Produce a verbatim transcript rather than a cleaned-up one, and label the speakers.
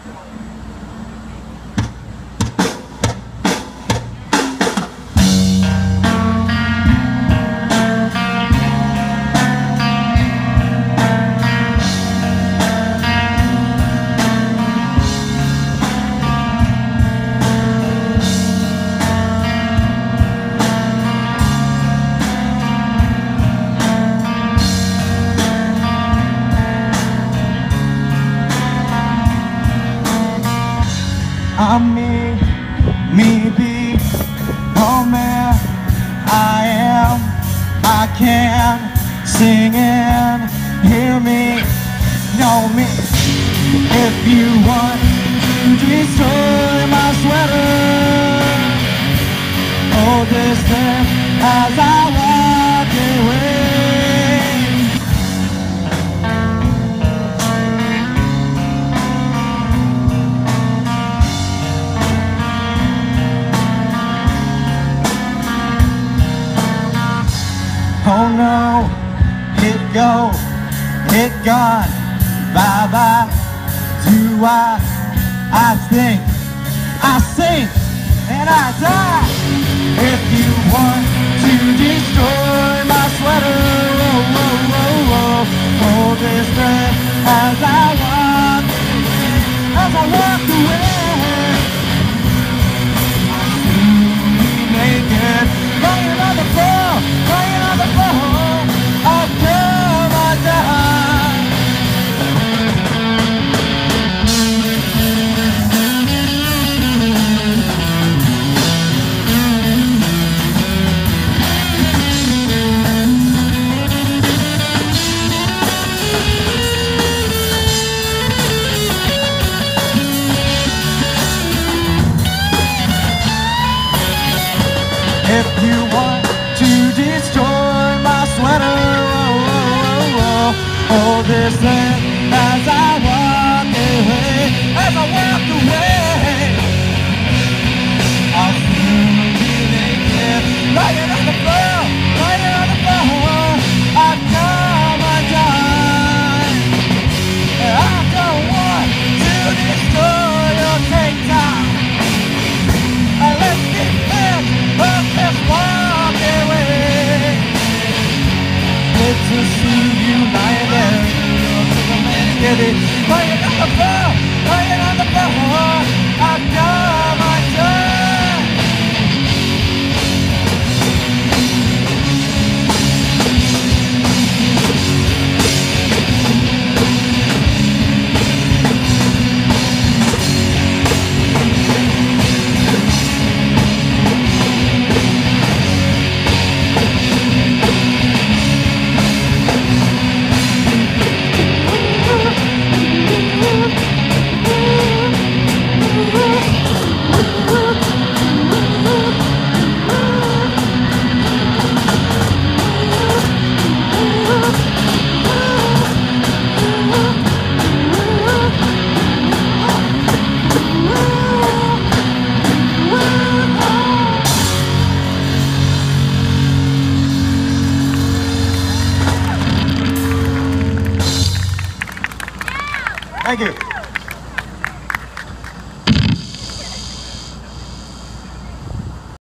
Speaker 1: I'm me, me be, oh man, I am, I can, sing and hear me, know me. If you want to destroy my sweater, hold this thing as I walk away. Oh no, it go, it gone, bye bye. Do I, I think, I sing, and I die. If you want to destroy my sweater, oh, oh, oh, oh, hold this thing as I walk, as I walk away. I'll be naked, lying on the floor, lying on the floor. I'll come undone. If you want to destroy my sweater, oh, oh, oh, oh, hold this thing as I walk away, as I walk away. I'll soon be naked, lying on the floor, lying on the floor. I've come undone. I don't want to destroy your take time. Let's be friends, but let's walk away. Good to see you lying there, lying on the floor, lying on the floor. I've done my turn. Thank you.